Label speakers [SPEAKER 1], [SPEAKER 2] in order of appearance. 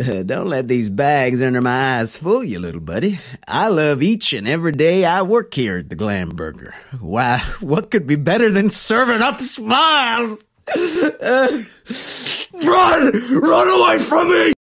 [SPEAKER 1] Don't let these bags under my eyes fool you, little buddy. I love each and every day I work here at the Glam Burger. Why, what could be better than serving up smiles? Run! Run away from me!